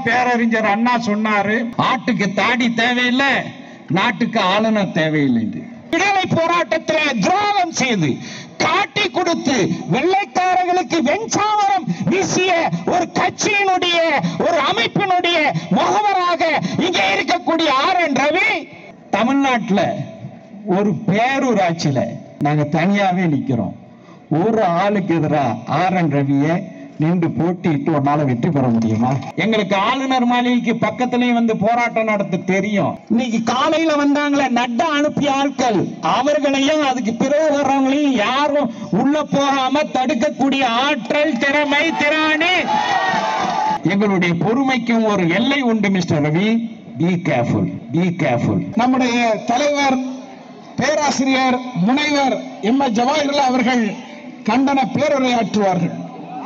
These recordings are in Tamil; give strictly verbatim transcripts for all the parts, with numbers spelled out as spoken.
பேரறிஞர் அண்ணா சொன்னாரு, ஆட்டுக்கு தாடி தேவையில்லை, நாட்டுக்கு ஆளுநர் தேவையில்லை. விடுதலை போராட்டத்தில் துரோகம் செய்து காட்டி கொடுத்து வெள்ளைக்காரர்களுக்கு வெஞ்சாமரம் வீசிய ஒரு கட்சியினுடைய ஒரு அமைப்பினுடைய முகவராக இங்கே இருக்கக்கூடிய ஆர் என் ரவி தமிழ்நாட்டில் ஒரு பேரூராட்சியில நாங்க தனியாவே நிக்கிறோம். ஒரு ஆளுக்கு எதிராக ஆர் என் ரவியை நின்று போட்டிட்டு ஒரு நாள் வெற்றி பெற முடியுமா? எங்களுக்கு ஆளுநர் மாளிகைக்கு பக்கத்திலையும் வந்து போராட்டம் நடத்த தெரியும். இன்னைக்கு காலையில வந்தாங்களே நட்டா அனுப்பிய ஆட்கள், அவர்களையும் அதுக்கு பிறகு வர்றவங்களையும் யாரும் உள்ள போகாம தடுக்கக்கூடிய ஆற்றல், திறமை, திராணி. எங்களுடைய பொறுமைக்கும் ஒரு எல்லை உண்டு mister Ravi. Be careful, be careful. நம்முடைய தலைவர் பேராசிரியர் முனைவர் எம் எஸ் ஜவாஹிர்லால் அவர்கள் கண்டன பேருரையாற்றுவார்கள்.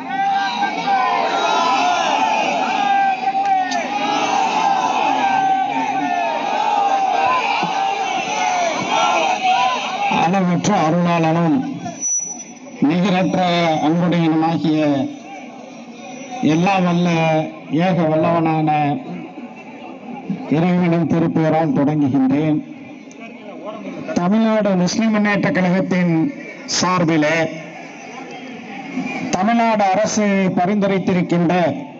அளவற்ற அருளாளனும் நிகரற்ற அன்புடையனுமாகிய எல்லா வல்ல ஏக வல்லவனான இறைவனின் திருப்பெயரால் தொடங்குகின்றேன். தமிழ்நாடு முஸ்லிம் முன்னேற்ற கழகத்தின் சார்பிலே தமிழ்நாடு அரசு பரிந்துரைத்திருக்கின்ற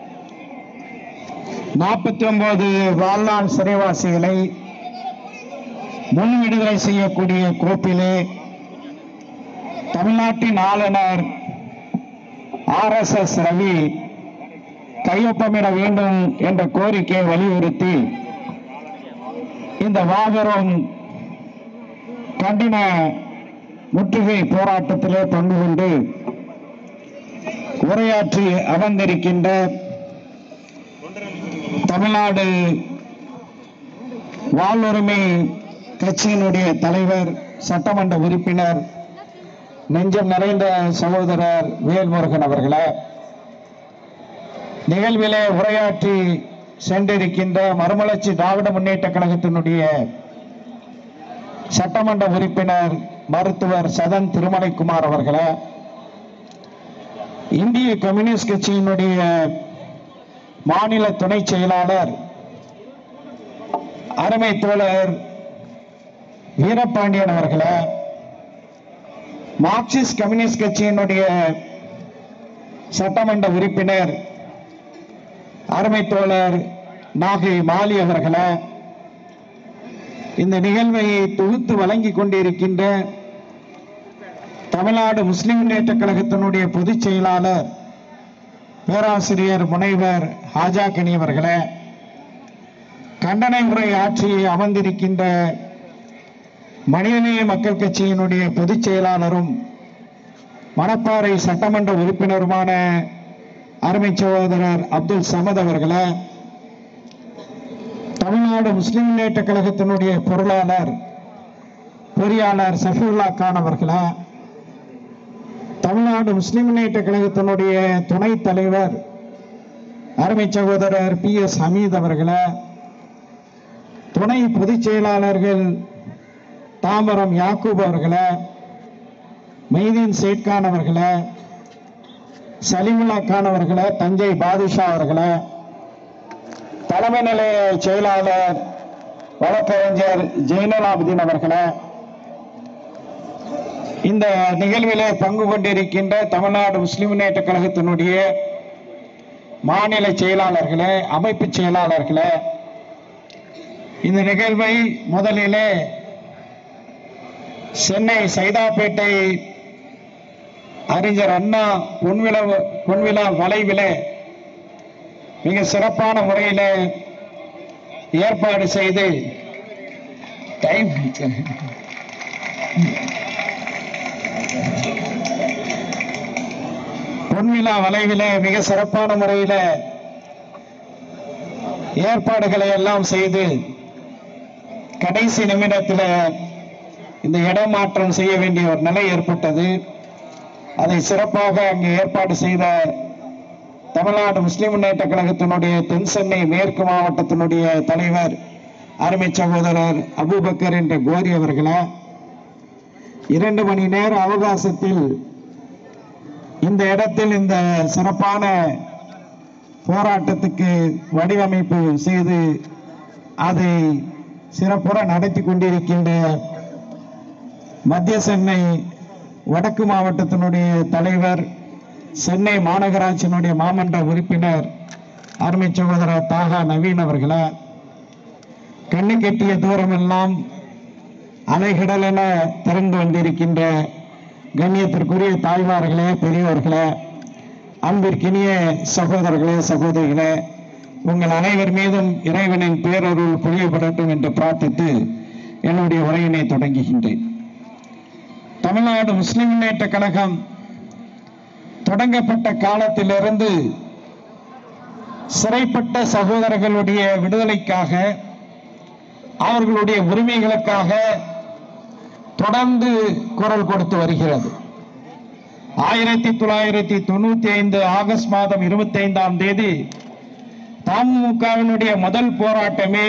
நாற்பத்தி ஒன்பது வாழ்நாள் சிறைவாசிகளை முன் விடுதலை செய்யக்கூடிய கோப்பிலே தமிழ்நாட்டின் ஆளுநர் ஆர் எஸ் எஸ் ரவி கையொப்பமிட வேண்டும் என்ற கோரிக்கையை வலியுறுத்தி இந்த மாபெரும் கண்டன முற்றுகை போராட்டத்திலே பங்கு கொண்டு உரையாற்றி அமர்ந்திருக்கின்ற தமிழ்நாடு வாழ்வுரிமை கட்சியினுடைய தலைவர், சட்டமன்ற உறுப்பினர், நெஞ்சம் நிறைந்த சகோதரர் வேல்முருகன் அவர்களே, நிகழ்விலே உரையாற்றி சென்றிருக்கின்ற மறுமலர்ச்சி திராவிட முன்னேற்ற கழகத்தினுடைய சட்டமன்ற உறுப்பினர் மருத்துவர் சதன் திருமலைக்குமார் அவர்களே, இந்திய கம்யூனிஸ்ட் கட்சியினுடைய மாநில துணை செயலாளர் அருமை தோழர் வீரபாண்டியன் அவர்களே, மார்க்சிஸ்ட் கம்யூனிஸ்ட் கட்சியினுடைய சட்டமன்ற உறுப்பினர் அருமை தோழர் நாகை மாலி அவர்களே, இந்த நிகழ்வை தொகுத்து வழங்கி கொண்டிருக்கின்ற தமிழ்நாடு முஸ்லிம் முன்னேற்ற கழகத்தினுடைய பொதுச் செயலாளர் பேராசிரியர் முனைவர் ஹாஜா கனி அவர்களே, கண்டன உரை ஆற்றி அமர்ந்திருக்கின்ற மனிதநேய மக்கள் கட்சியினுடைய பொதுச் செயலாளரும் மணப்பாறை சட்டமன்ற உறுப்பினருமான அருமை சகோதரர் அப்துல் சமத் அவர்களே, தமிழ்நாடு முஸ்லிம் முன்னேற்ற கழகத்தினுடைய பொருளாளர் பொறியாளர் சஃபுல்லா கான் அவர்களே, தமிழ்நாடு முஸ்லிம் முன்னேற்ற கழகத்தினுடைய துணைத் தலைவர் அருமை சகோதரர் பி எஸ் ஹமீத் அவர்களே, துணை பொதுச் செயலாளர்கள் தாம்பரம் யாக்கூப் அவர்களே, மைதீன் சேட்கான் அவர்களே, சலிமுல்லா கான் அவர்களே, தஞ்சை பாதுஷா அவர்களே, தலைமை நிலைய செயலாளர் வழக்கறிஞர் ஜெயினலாபுதீன் அவர்களே, இந்த நிகழ்விலே பங்கு கொண்டிருக்கின்ற தமிழ்நாடு முஸ்லிம் முன்னேற்ற கழகத்தினுடைய மாநில செயலாளர்களே, அமைப்பு செயலாளர்களே, இந்த நிகழ்வை முதலிலே சென்னை சைதாப்பேட்டை அறிஞர் அண்ணா பொன்விழா பொன்விழா வளைவிலே மிக சிறப்பான முறையில் ஏற்பாடு செய்து டைம் பொன்விழா வளைவிலே மிக சிறப்பான முறையில் ஏற்பாடுகளை எல்லாம் செய்து கடைசி நிமிடத்தில் இந்த இடமாற்றம் செய்ய வேண்டிய ஒரு நிலை ஏற்பட்டது. அதை சிறப்பாக அங்கு ஏற்பாடு செய்த தமிழ்நாடு முஸ்லிம் முன்னேற்ற கழகத்தினுடைய தென் சென்னை மேற்கு மாவட்டத்தினுடைய தலைவர் அருமை சகோதரர் அபூபக்கர் என்ற கோரி அவர்களே, இரண்டு மணி நேர அவகாசத்தில் இந்த இடத்தில் இந்த சிறப்பான போராட்டத்துக்கு வடிவமைப்பு செய்து அதை சிறப்புற நடத்தி கொண்டிருக்கின்ற மத்திய சென்னை வடக்கு மாவட்டத்தினுடைய தலைவர், சென்னை மாநகராட்சியினுடைய மாமன்ற உறுப்பினர் அருமை சகோதரர் தாகா நவீன் அவர்களே, கண்ணு கெட்டிய தூரமெல்லாம் அலைகடல் என திறந்து வந்திருக்கின்ற கண்ணியத்திற்குரிய தாய்மார்களே, பெரியவர்களே, அன்பிற்கினிய சகோதரர்களே, சகோதரிகளே, உங்கள் அனைவர் மீதும் இறைவனின் பேரருள் பொழியப்படட்டும் என்று பிரார்த்தித்து என்னுடைய உரையினை தொடங்குகின்றேன். தமிழ்நாடு முஸ்லிம் முன்னேற்ற கழகம் தொடங்கப்பட்ட காலத்திலிருந்து சிறைப்பட்ட சகோதரர்களுடைய விடுதலைக்காக, அவர்களுடைய உரிமைகளுக்காக தொடர்ந்து குரல் கொடுத்து வருகிறது. ஆயிரத்தி தொள்ளாயிரத்தி தொண்ணூத்தி ஐந்து ஆகஸ்ட் மாதம் இருபத்தி ஐந்தாம் தேதி தமுகவினுடைய முதல் போராட்டமே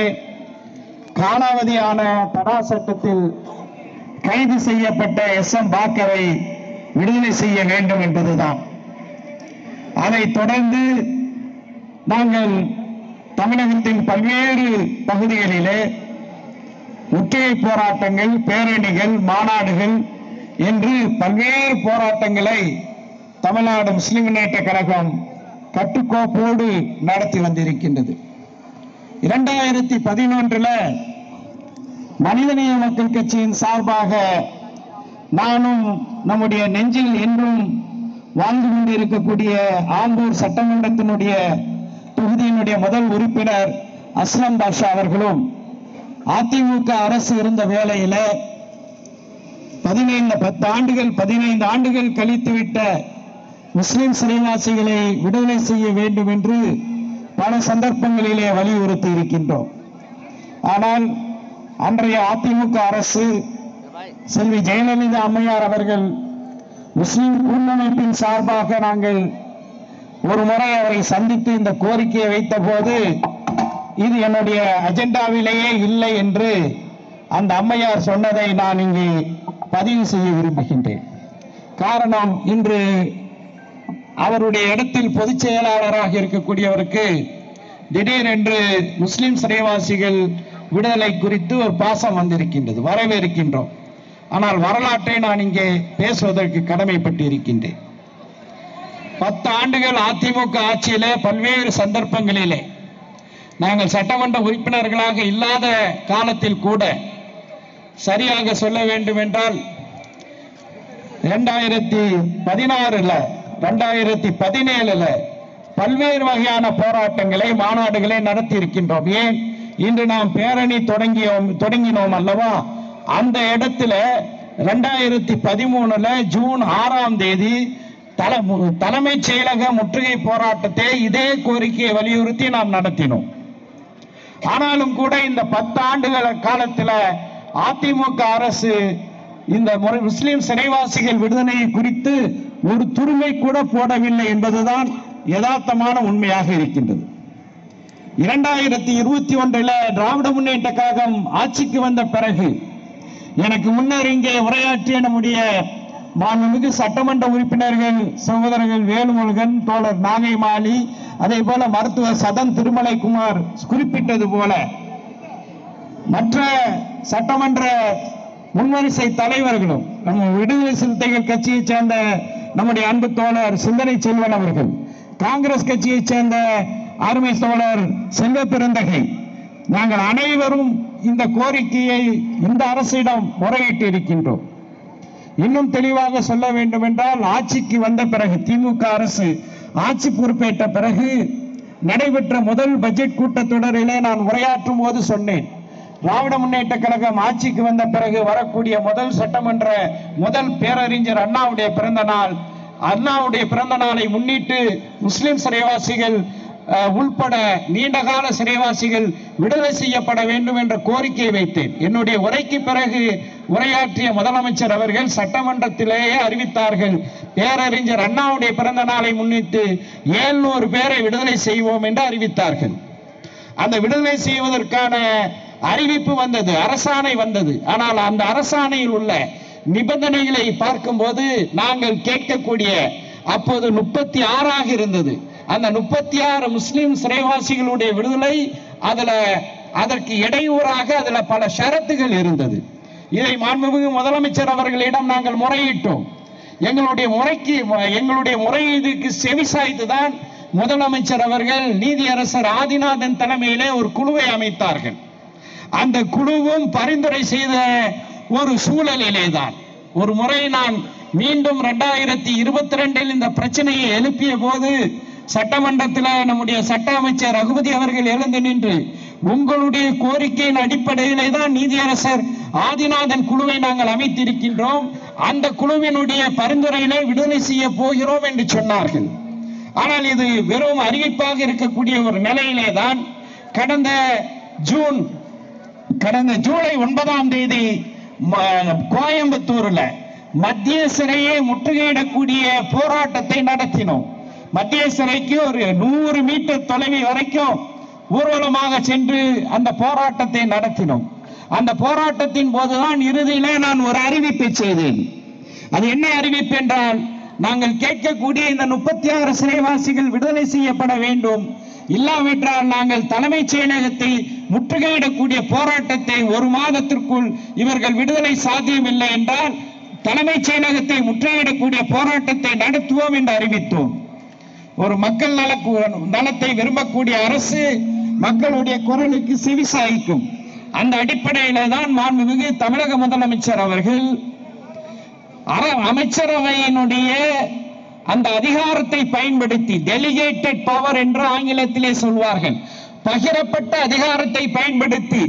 காலாவதியான தடா சட்டத்தில் கைது செய்யப்பட்ட எஸ் எம் பாக்கரை விடுதலை செய்ய வேண்டும் என்பதுதான். அதைத் தொடர்ந்து நாங்கள் தமிழகத்தின் பல்வேறு பகுதிகளிலே முற்றுகை போராட்டங்கள், பேரணிகள், மாநாடுகள் என்று பல்வேறு போராட்டங்களை தமிழ்நாடு முஸ்லிம் முன்னேற்ற கழகம் கட்டுக்கோப்போடு நடத்தி வந்திருக்கின்றது. இரண்டாயிரத்தி பதினொன்றுல மனிதநேய மக்கள் கட்சியின் சார்பாக நானும் நம்முடைய நெஞ்சில் என்றும் வாழ்ந்து கொண்டிருக்கக்கூடிய ஆம்பூர் சட்டமன்றத்தினுடைய தொகுதியினுடைய முதல் உறுப்பினர் அஸ்லம் பாஷா அவர்களும் அதிமுக அரசு இருந்த வேளையில பதினைந்து பத்து ஆண்டுகள் பதினைந்து ஆண்டுகள் கழித்துவிட்ட முஸ்லிம் சிறைவாசிகளை விடுதலை செய்ய வேண்டும் என்று பல சந்தர்ப்பங்களிலே வலியுறுத்தி இருக்கின்றோம். ஆனால் அன்றைய அதிமுக அரசு, செல்வி ஜெயலலிதா அம்மையார் அவர்கள் முஸ்லிம் கூட்டமைப்பின் சார்பாக நாங்கள் ஒரு முறை அவரை சந்தித்து இந்த கோரிக்கையை வைத்த போது இது என்னுடைய அஜெண்டாவிலேயே இல்லை என்று அந்த அம்மையார் சொன்னதை நான் இங்கே பதிவு செய்ய விரும்புகின்றேன். காரணம், இன்று அவருடைய இடத்தில் பொதுச் செயலாளராக இருக்கக்கூடியவருக்கு திடீரென்று முஸ்லிம் சிறைவாசிகள் விடுதலை குறித்து ஒரு பாசம் வந்திருக்கின்றது. வரவேற்கின்றோம். ஆனால் வரலாற்றை நான் இங்கே பேசுவதற்கு கடமைப்பட்டு இருக்கின்றேன். பத்து ஆண்டுகள் அதிமுக ஆட்சியிலே பல்வேறு சந்தர்ப்பங்களிலே நாங்கள் சட்டமன்ற உறுப்பினர்களாக இல்லாத காலத்தில் கூட, சரியாக சொல்ல வேண்டும் என்றால் இரண்டாயிரத்தி பதினாறுல இரண்டாயிரத்தி பதினேழுல பல்வேறு வகையான போராட்டங்களை, மாநாடுகளை நடத்தி இருக்கின்றோம். ஏன், இன்று நாம் பேரணி தொடங்கியோம் தொடங்கினோம் அல்லவா, அந்த இடத்துல இரண்டாயிரத்தி பதிமூணுல ஜூன் ஆறாம் தேதி தலைமைச் செயலக முற்றுகை போராட்டத்தை இதே கோரிக்கையை வலியுறுத்தி நாம் நடத்தினோம். ஆனாலும் கூட இந்த பத்து ஆண்டுகள காலத்தில் அதிமுக அரசு இந்த முஸ்லிம் சிறைவாசிகள் விடுதலை குறித்து ஒரு துருமை கூட போடவில்லை என்பதுதான் யதார்த்தமான உண்மையாக இருக்கின்றது. இரண்டாயிரத்தி இருபத்தி ஒன்றில் திராவிட முன்னேற்ற கழகம் ஆட்சிக்கு வந்த பிறகு எனக்கு முன்னர் இங்கே உரையாற்றிய நம்முடைய மாண்புமிகு சட்டமன்ற உறுப்பினர்கள் சகோதரர்கள் வேலுமுருகன், தோழர் நாகை மாலி, அதே போல மருத்துவர் சதன் திருமலைக்குமார் குறிப்பிட்டது போல மற்ற சட்டமன்ற முன்வரிசை தலைவர்களும், நம்ம விடுதலை சிறுத்தைகள் கட்சியை சேர்ந்த நம்முடைய அன்பு தோழர் சிந்தனை செல்வன் அவர்கள், காங்கிரஸ் கட்சியை சேர்ந்த அருமை தோழர் செல்வ பெருந்தகை, நாங்கள் அனைவரும் இந்த கோரிக்கையை இந்த அரசிடம் முறையிட்டு இருக்கின்றோம். இன்னும் தெளிவாக சொல்ல வேண்டும் என்றால், ஆட்சிக்கு வந்த பிறகு, திமுக அரசு ஆட்சி பொறுப்பேற்ற பிறகு நடைபெற்ற முதல் பட்ஜெட் கூட்டத்தொடரிலே நான் உரையாற்றும் போது சொன்னேன், திராவிட முன்னேற்ற கழகம் ஆட்சிக்கு வந்த பிறகு வரக்கூடிய முதல் சட்டமன்ற முதல் பேரறிஞர் அண்ணாவுடைய பிறந்த நாள். அண்ணாவுடைய பிறந்த நாளை முன்னிட்டு முஸ்லிம் சிறைவாசிகள் உள்பட நீண்டகால சிறைவாசிகள் விடுதலை செய்யப்பட வேண்டும் என்ற கோரிக்கையை வைத்தேன். என்னுடைய உரைக்கு பிறகு உரையாற்றிய முதலமைச்சர் அவர்கள் சட்டமன்றத்திலேயே அறிவித்தார்கள், பேரறிஞர் அண்ணாவுடைய பிறந்த நாளை முன்னிட்டு ஏழ்நூறு பேரை விடுதலை செய்வோம் என்று அறிவித்தார்கள். அந்த விடுதலை செய்வதற்கான அறிவிப்பு வந்தது, அரசாணை வந்தது. ஆனால் அந்த அரசாணையில் உள்ள நிபந்தனைகளை பார்க்கும்போது நாங்கள் கேட்கக்கூடிய அப்போது முப்பத்தி ஆறாக இருந்தது. அந்த முப்பத்தி ஆறு முஸ்லிம் சிறைவாசிகளுடைய விடுதலை அதுல அதற்கு இடையூறாக அதுல பல ஷரத்துகள் இருந்தது. இதை மாண்புமிகு முதலமைச்சர் அவர்களிடம் நாங்கள் முறையிட்டோம். எங்களுடைய முறைக்கு எங்களுடைய முறையீடுக்கு செவிசாய்த்துதான் முதலமைச்சர் அவர்கள் நீதியரசர் ஆதிநாதன் தலைமையிலே ஒரு குழுவை அமைத்தார்கள். அந்த குழுவும் பரிந்துரை செய்த ஒரு சூழலிலே தான் ஒரு முறை நான் மீண்டும் இரண்டாயிரத்தி இருபத்தி ரெண்டில் இந்த பிரச்சனையை எழுப்பிய போது சட்டமன்றத்தில் நம்முடைய சட்ட அமைச்சர் ரகுபதி அவர்கள் எழுந்து நின்று உங்களுடைய கோரிக்கையின் அடிப்படையிலே தான் நீதியரசர் ஆதிநாதன் குழுவை நாங்கள் அமைத்திருக்கின்றோம், அந்த குழுவினுடைய பரிந்துரையிலே விடுதலை செய்ய போகிறோம் என்று சொன்னார்கள். ஆனால் இது வெறும் அறிவிப்பாக இருக்கக்கூடிய ஒரு நிலையிலே தான் கடந்த ஜூன் கடந்த ஜூலை ஒன்பதாம் தேதி கோயம்புத்தூர்ல மத்திய சிறையை முற்றுகையிடக்கூடிய போராட்டத்தை நடத்தினோம். மத்திய சிறைக்கு ஒரு நூறு மீட்டர் தொலைவு வரைக்கும் ஊர்வலமாக சென்று அந்த போராட்டத்தை நடத்தினோம். அந்த போராட்டத்தின் போதுதான் இறுதியிலே நான் ஒரு அறிவிப்பை செய்தேன். அது என்ன அறிவிப்பு என்றால், நாங்கள் கேட்கக்கூடிய இந்த முப்பத்தி ஆறு சிறைவாசிகள் விடுதலை செய்யப்பட வேண்டும், இல்லாவிட்டால் நாங்கள் தலைமைச் செயலகத்தை முற்றுகையிடக்கூடிய போராட்டத்தை ஒரு மாதத்திற்குள் இவர்கள் விடுதலை சாத்தியமில்லை என்றால் தலைமைச் செயலகத்தை முற்றுகையிடக்கூடிய போராட்டத்தை நடத்துவோம் என்று அறிவித்தோம். ஒரு மக்கள் நல நலத்தை விரும்பக்கூடிய அரசு மக்களுடைய குரலுக்கு செவிசாய்க்கும். அந்த அடிப்படையில தான் மாண்புமிகு தமிழக முதலமைச்சர் அவர்கள் அமைச்சரவையினுடைய அந்த அதிகாரத்தை பயன்படுத்தி, டெலிகேட்டட் பவர் என்று ஆங்கிலத்திலே சொல்வார்கள், பகிரப்பட்ட அதிகாரத்தை பயன்படுத்தி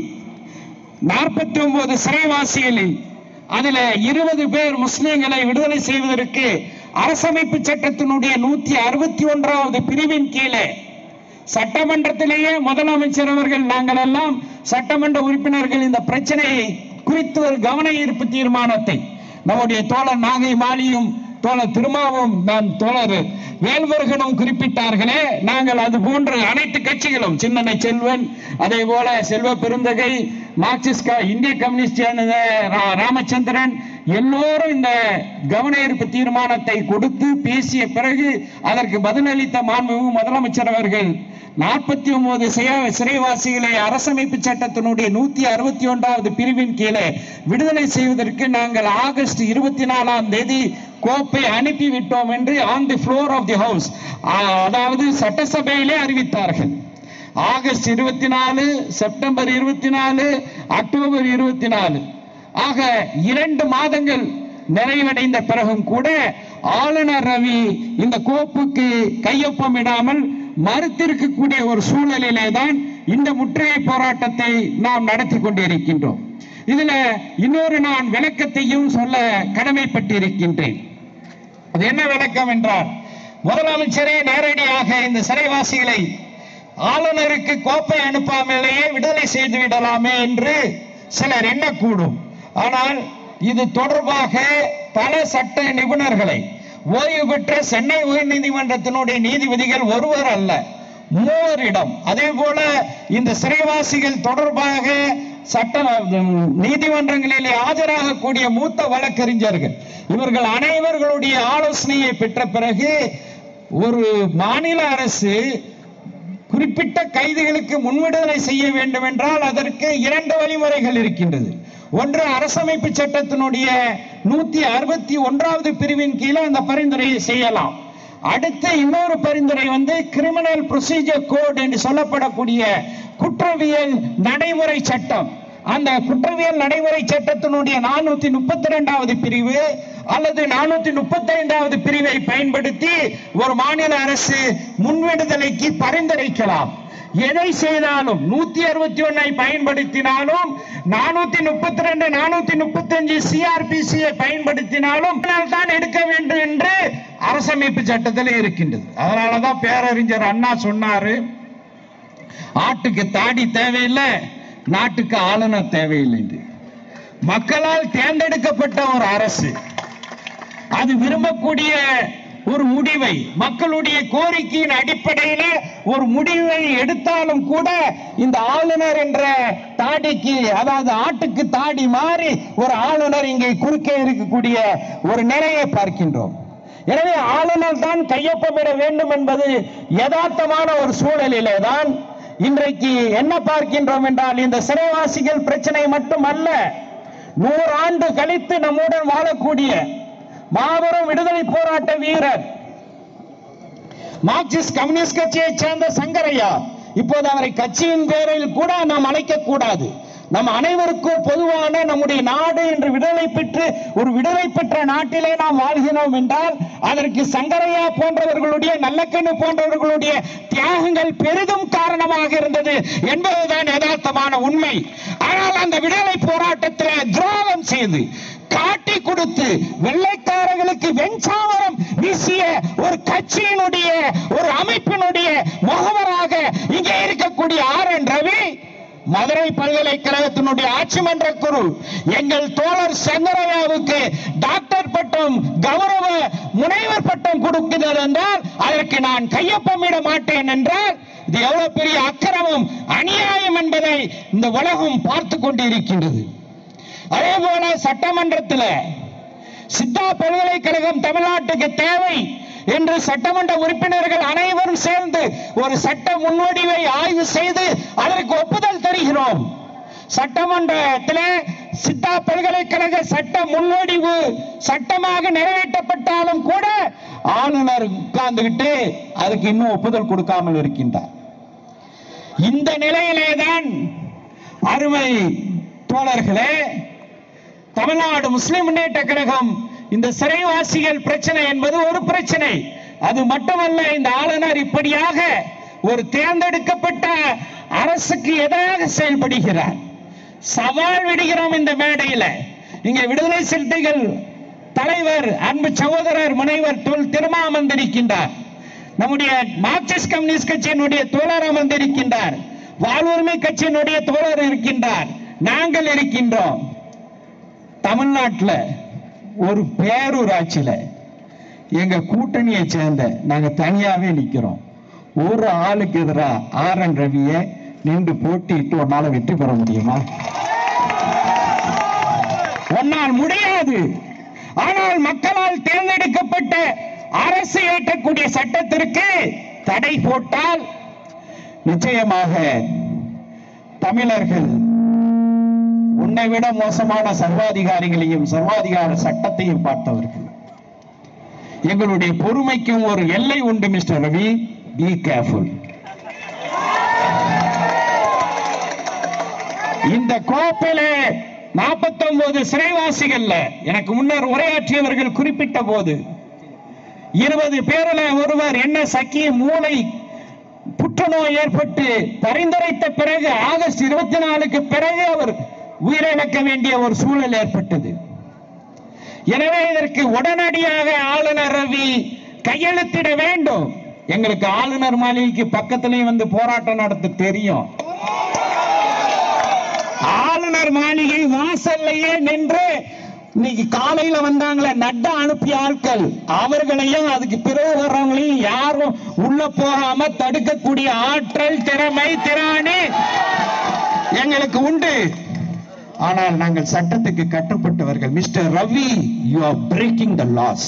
நாற்பத்தி ஒன்பது சிறைவாசிகளில் அதுல இருபது பேர் முஸ்லிம்களை விடுதலை செய்வதற்கு அரசமைப்பு சட்டத்தினுடைய நூத்தி அறுபத்தி ஒன்றாவது பிரிவின் கீழே சட்டமன்றத்திலேயே முதலமைச்சர் அவர்கள் நாங்கள் எல்லாம் சட்டமன்ற உறுப்பினர்கள் இந்த பிரச்சனையை குறித்து ஒரு கவன ஈர்ப்பு தீர்மானத்தை நம்முடைய தோழர் நாகை மாலியும் தோழர் திருமாவும் நான் தோழர் வேல்வர்களும் குறிப்பிட்டார்களே, நாங்கள் அது போன்ற அனைத்து கட்சிகளும், சின்னனை செல்வன், அதே போல செல்வ பெருந்தகை, மார்க்சிஸ்ட் இந்திய கம்யூனிஸ்ட் ராமச்சந்திரன் எல்லோரும் இந்த கவன ஈர்ப்பு தீர்மானத்தை கொடுத்து பேசிய பிறகு அதற்கு பதிலளித்த மாண்புமிகு முதலமைச்சர் அவர்கள் நாற்பத்தி ஒன்பது சிறைவாசிகளை அரசமைப்பு சட்டத்தினுடைய நூத்தி அறுபத்தி ஒன்றாவது பிரிவின் கீழே விடுதலை செய்வதற்கு நாங்கள் ஆகஸ்ட் இருபத்தி நாலாம் தேதி கோப்பை அனுப்பிவிட்டோம் என்று on the floor of the house, அதாவது சட்டசபையிலே அறிவித்தார்கள். ஆகஸ்ட் இருபத்தி நாலு, செப்டம்பர் இருபத்தி நாலு, அக்டோபர் இருபத்தி நாலு ஆக இரண்டு மாதங்கள் நிறைவடைந்த பிறகும் கூட ஆளுநர் ரவி இந்த கோப்புக்கு கையொப்பமிடாமல் மறுத்திருக்கக்கூடிய ஒரு சூழலிலே தான் இந்த முற்றுகை போராட்டத்தை நாம் நடத்தி கொண்டிருக்கின்றோம். இதுல இன்னொரு நான் விளக்கத்தையும் சொல்ல கடமைப்பட்டிருக்கின்றேன். அது என்ன விளக்கம் என்றால், முதலமைச்சரே நேரடியாக இந்த சிறைவாசிகளை ஆளுநருக்கு கோப்பை அனுப்பாமலேயே விடுதலை செய்து விடலாமே என்று சிலர் எண்ணக்கூடும். ஆனால் இது தொடர்பாக பல சட்ட நிபுணர்களை, ஓய்வு பெற்ற சென்னை உயர்நீதிமன்றத்தினுடைய நீதிபதிகள் ஒருவர் அல்ல மூவரிடம், அதே போல இந்த சிறைவாசிகள் தொடர்பாக சட்ட நீதிமன்றங்களிலே ஆஜராகக்கூடிய மூத்த வழக்கறிஞர்கள், இவர்கள் அனைவர்களுடைய ஆலோசனையை பெற்ற பிறகு ஒரு மாநில அரசு குறிப்பிட்ட கைதிகளுக்கு முன்விடுதலை செய்ய வேண்டும் என்றால் அதற்கு இரண்டு வழிமுறைகள் இருக்கின்றது. ஒன்று, அரசமைப்பு சட்டத்தினுடைய நூத்தி அறுபத்தி ஒன்றாவது பிரிவின் கீழே அந்த பரிந்துரையை செய்யலாம். அடுத்த இன்னொரு பரிந்துரை வந்து கிரிமினல் ப்ரொசீஜர் கோட் என்று சொல்லப்படக்கூடிய குற்றவியல் நடைமுறை சட்டம். அந்த குற்றவியல் நடைமுறை சட்டத்தினுடைய நானூத்தி முப்பத்தி இரண்டாவது பிரிவு அல்லது நானூத்தி முப்பத்தி ஐந்தாவது பிரிவை பயன்படுத்தி ஒரு மாநில அரசு முன்விடுதலைக்கு பரிந்துரைக்கலாம். எதை செய்தாலும் நூத்தி அறுபத்தி ஒன்னை பயன்படுத்தினாலும் நானூத்தி முப்பத்தி ரெண்டு நானூத்தி முப்பத்தி அஞ்சு சிஆர்பிசியை பயன்படுத்தினாலும் தான் எடுக்க வேண்டும் என்று அரசமைப்பு சட்டத்தில் இருக்கின்றது. அதனாலதான் பேரறிஞர் அண்ணா சொன்னாரு, ஆட்டுக்கு தாடி தேவையில்லை, நாட்டுக்கு ஆளுநர் தேவையில்லை. மக்களால் தேர்ந்தெடுக்கப்பட்ட ஒரு அரசு அது விரும்பக்கூடிய ஒரு முடிவை, மக்களுடைய கோரிக்கையின் அடிப்படையில் ஒரு முடிவை எடுத்தாலும் கூட இந்த ஆளுநர் என்ற தாடிக்கு, அதாவது ஆட்டுக்கு தாடி மாறி ஒரு ஆளுநர் இங்கே குறுக்கே இருக்கக்கூடிய ஒரு நிலையை பார்க்கின்றோம். எனவே ஆளுநர் தான் கையொப்பமிட வேண்டும் என்பது யதார்த்தமான ஒரு சூழலிலே தான் இன்றைக்கு என்ன பார்க்கின்றோம் என்றால், இந்த சிறைவாசிகள் பிரச்சனை மட்டுமல்ல, நூறு ஆண்டு கழித்து நம்முடன் வாழக்கூடிய மாபெரும் விடுதலை போராட்ட வீரர் மார்க்சிஸ்ட் கம்யூனிஸ்ட் கட்சியை சேர்ந்த சங்கரையா, இப்போது அவரை கட்சியின் பேரில் கூட நாம் அழைக்க கூடாது. நம் அனைவருக்கும் பொதுவான நம்முடைய நாடு என்று விடுதலை பெற்று ஒரு விடுதலை பெற்ற நாட்டிலே நாம் வாழ்கிறோம் என்றால் அதற்கு சங்கரையா போன்றவர்களுடைய, நல்லக்கண்ணு போன்றவர்களுடைய தியாகங்கள் பெரிதும் காரணமாக இருந்தது என்பதுதான் யதார்த்தமான உண்மை. ஆனால் அந்த விடுதலை போராட்டத்தில் துரோகம் செய்து காட்டி கொடுத்து வெள்ளைக்காரர்களுக்கு வெஞ்சாமரம் வீசிய ஒரு கட்சியினுடைய, ஒரு அமைப்பினுடைய முகவராக இங்கே இருக்கக்கூடிய ஆர் என் ரவி, மதுரை பல்கலைக்கழகத்தினுடைய ஆட்சி மன்ற குரு, எங்கள் தோழர் சங்கரையாவுக்கு டாக்டர் பட்டம், கௌரவ முனைவர் பட்டம் கொடுக்கிறது என்றால் அதற்கு நான் கையொப்பமிட மாட்டேன் என்றால் இது எவ்வளவு பெரிய அக்கிரமம், அநியாயம் என்பதை இந்த உலகம் பார்த்து கொண்டிருக்கின்றது. அதே போல சட்டமன்றத்தில் சித்தா பல்கலைக்கழகம் தமிழ்நாட்டுக்கு தேவை என்று சட்டமன்ற உறுப்பினர்கள் அனைவரும் சேர்ந்து ஒரு சட்ட முன்வடிவை ஆய்வு செய்து அதற்கு ஒப்புதல் தருகிறோம். சட்டமன்றத்தில் சித்தா பல்கலைக்கழக சட்ட முன்வடிவு சட்டமாக நிறைவேற்றப்பட்டாலும் கூட ஆளுநர் உட்கார்ந்துகிட்டு அதுக்கு இன்னும் ஒப்புதல் கொடுக்காமல் இருக்கின்றார். இந்த நிலையிலேதான் அருமை தோழர்களே, தமிழ்நாடு முஸ்லிம் முன்னேற்ற கழகம் இந்த சிறைவாசிகள் பிரச்சனை என்பது ஒரு பிரச்சனை. அது மட்டுமல்ல, இந்த ஆளுநர் இப்படியாக ஒரு தேர்ந்தெடுக்கப்பட்ட அரசுக்கு எதிராக செயல்படுகிறார். சவால் விடுகிறோம் இந்த மேடையில். இங்கே விடுதலை சிறுத்தைகள் தலைவர் அன்பு சகோதரர் முனைவர் தொல் திருமா அமர்ந்திருக்கின்றார். நம்முடைய மார்க்சிஸ்ட் கம்யூனிஸ்ட் கட்சியினுடைய தோழர் அமர்ந்திருக்கின்றார். வாழ்வுரிமை கட்சியினுடைய தோழர் இருக்கின்றார். நாங்கள் இருக்கின்றோம். தமிழ்நாட்டில் ஒரு பேரூராட்சியில எங்க கூட்டணியை சேர்ந்த நாங்க தனியாவே நிக்கிறோம். ஒரு ஆளுக்கு எதிராக ஆர் என் ரவியை நின்று போட்டிட்டு ஒரு நாள் வெற்றி பெற முடியுமா? ஒன்னால் முடியாது. ஆனால் மக்களால் தேர்ந்தெடுக்கப்பட்ட அரசு ஏற்றக்கூடிய சட்டத்திற்கு தடை போட்டால் நிச்சயமாக தமிழர்கள் உன்னை விட மோசமான சர்வாதிகாரிகளையும் சர்வாதிகார சட்டத்தையும் பார்த்தவர்கள். எங்களுடைய பொறுமைக்கும் ஒரு எல்லை உண்டு மிஸ்டர் ரவி. Be careful. இந்த கோப்பிலே நாற்பத்தி ஒன்பது சிறைவாசிகள் எனக்கு முன்னர் உரையாற்றியவர்கள் குறிப்பிட்ட போது இருபது பேரில் ஒருவர் என்ன சக்கி மூளை புற்றுநோய் ஏற்பட்டு பரிந்துரைத்த பிறகு ஆகஸ்ட் இருபத்தி நாலுக்கு பிறகு அவர் உயிரிழக்க வேண்டிய ஒரு சூழல் ஏற்பட்டது. எனவே இதற்கு உடனடியாக ஆளுநர் ரவி கையெழுத்திட வேண்டும். எங்களுக்கு ஆளுநர் மாளிகைக்கு பக்கத்திலேயே வந்து போராட்டம் நடத்த தெரியும். ஆளுநர் மாளிகை வாசல்லையே நின்று இன்னைக்கு காலையில வந்தாங்களே நட்டா அனுப்பிய ஆட்கள், அவர்களையும் அதுக்கு பிறகு வர்றவங்களையும் யாரும் உள்ள போகாம தடுக்கக்கூடிய ஆற்றல், திறமை, திராணி எங்களுக்கு உண்டு. ஆனால் நாங்கள் சட்டத்துக்கு கட்டுப்பட்டவர்கள். Mister Ravi, you are breaking the laws.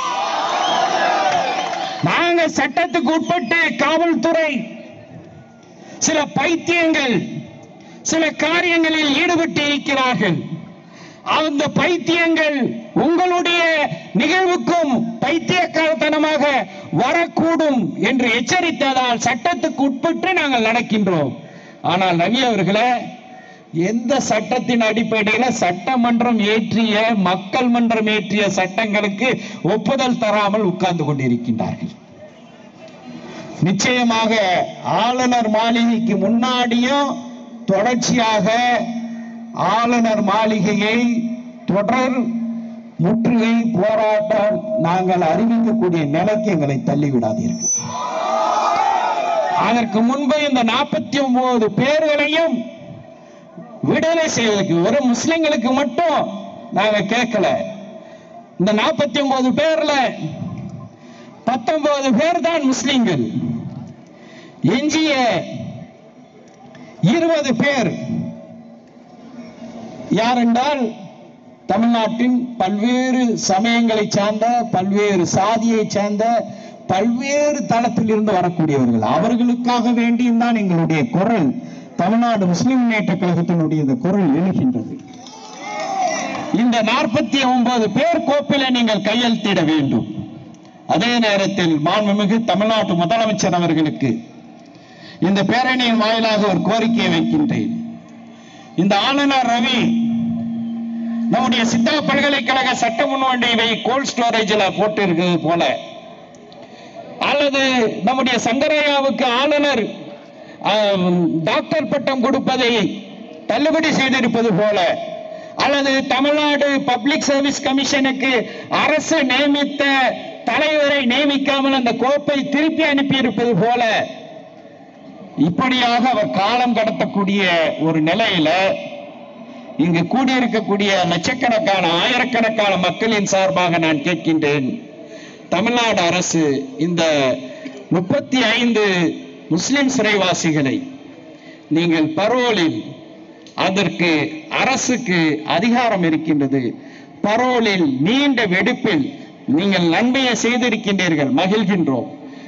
நாங்கள் சட்டத்துக்கு உட்பட்டு காவல்துறை சில பைத்தியங்கள் சில காரியங்களில் ஈடுபட்டு இருக்கிறார்கள். அந்த பைத்தியங்கள் உங்களுடைய நிகழ்வுக்கும் பைத்தியக்காரத்தனமாக வரக்கூடும் என்று எச்சரித்ததால் சட்டத்துக்கு உட்பட்டு நாங்கள் நடக்கின்றோம். ஆனால் ரவி அவர்களே, எந்த சட்டத்தின் அடிப்படையில் சட்டமன்றம் ஏற்றிய மக்கள் மன்றம் ஏற்றிய சட்டங்களுக்கு ஒப்புதல் தராமல் உட்கார்ந்து கொண்டிருக்கின்றார்கள்? நிச்சயமாக ஆளுநர் மாளிகைக்கு முன்னாடியும் தொடர்ச்சியாக ஆளுநர் மாளிகையை தொடர் முற்றுகை போராட்டம் நாங்கள் அறிவிக்கக்கூடிய நிலைக்கு எங்களை தள்ளிவிடாதீர்கள். அதற்கு முன்பு இந்த நாற்பத்தி ஒன்பது பேர்களையும் விடுதலை செய்வதற்கு ஒரு முஸ்லிம்களுக்கு மட்டும் நாங்க கேட்கல. இந்த நாற்பத்தி ஒன்பது பேர்ல பத்தொன்பது பேர் தான் முஸ்லிம்கள். எஞ்சிய இருபது பேர் யார் என்றால் தமிழ்நாட்டின் பல்வேறு சமயங்களை சார்ந்த, பல்வேறு சாதியை சார்ந்த, பல்வேறு தளத்தில் இருந்து வரக்கூடியவர்கள். அவர்களுக்காக வேண்டியும் தான் எங்களுடைய குரல் தமிழ்நாடு முஸ்லிம் முன்னேற்ற கழகத்தினுடைய இந்த குரல் எழுகின்றது. இந்த நாற்பத்தி ஒன்பது பேர் கோப்பில நீங்கள் கையெழுத்திட வேண்டும். அதே நேரத்தில் மாண்புமிகு தமிழ்நாட்டு முதலமைச்சர் அவர்களுக்கு இந்த பேரணியின் வாயிலாக ஒரு கோரிக்கையை வைக்கின்றேன். இந்த ஆளுநர் ரவி நம்முடைய சித்தா பல்கலைக்கழக சட்ட முன்வடிவை கோல்ட் ஸ்டோரேஜில் போட்டு இருக்கிறது போல, அல்லது நம்முடைய சங்கரையாவுக்கு ஆளுநர் டாக்டர் பட்டம் கொடுப்பதை தள்ளுபடி செய்திருப்பது போல, அல்லது தமிழ்நாடு பப்ளிக் சர்வீஸ் கமிஷனுக்கு அரசு நியமித்த தலைவரை நியமிக்காமல் அந்த கோப்பை திருப்பி அனுப்பி இருப்பது போல, இப்படியாக அவர் காலம் கடத்தக்கூடிய ஒரு நிலையில இங்கு கூடியிருக்கக்கூடிய லட்சக்கணக்கான ஆயிரக்கணக்கான மக்களின் சார்பாக நான் கேட்கின்றேன், தமிழ்நாடு அரசு இந்த முப்பத்தி ஐந்து முஸ்லிம் சிறைவாசிகளை நீங்கள் பரோலில், அதற்கு அரசுக்கு அதிகாரம் இருக்கின்றது, பரோலில் நீண்ட வெடுப்பில் நீங்கள் நன்மையை செய்திருக்கின்றீர்கள், மகிழ்கின்றோம்.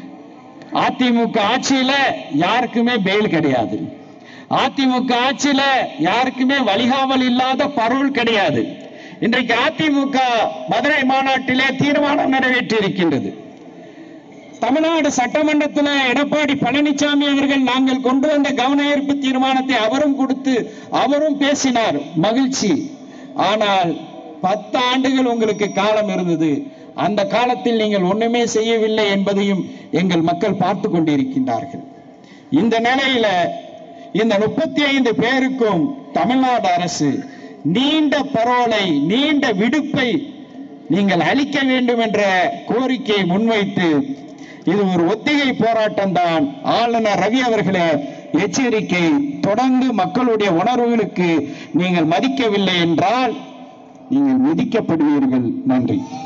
அதிமுக ஆட்சியில யாருக்குமே பெயில் கிடையாது, அதிமுக ஆட்சியில யாருக்குமே வழிகாவல் இல்லாத பரோல் கிடையாது. இன்றைக்கு அதிமுக மதுரை மாநாட்டிலே தீர்மானம் நிறைவேற்றி இருக்கின்றது. தமிழ்நாடு சட்டமன்றத்தில் எடப்பாடி பழனிசாமி அவர்கள் நாங்கள் கொண்டு வந்த கவன ஈர்ப்பு தீர்மானத்தை அவரும் கொடுத்து அவரும் பேசினார், மகிழ்ச்சி. ஆனால் பத்து ஆண்டுகள் உங்களுக்கு காலம் இருந்தது, அந்த காலத்தில் நீங்கள் ஒண்ணுமே செய்யவில்லை என்பதையும் எங்கள் மக்கள் பார்த்து கொண்டிருக்கின்றார்கள். இந்த நிலையில இந்த முப்பத்தி ஐந்து பேருக்கும் தமிழ்நாடு அரசு நீண்ட பரோலை, நீண்ட விடுப்பை நீங்கள் அளிக்க வேண்டும் என்ற கோரிக்கையை முன்வைத்து, இது ஒரு ஒத்திகை போராட்டம் தான். ஆளுநர் ரவி அவர்களே, எச்சரிக்கை, தொடர்ந்து மக்களுடைய உணர்வுகளுக்கு நீங்கள் மதிக்கவில்லை என்றால் நீங்கள் மிதிக்கப்படுவீர்கள். நன்றி.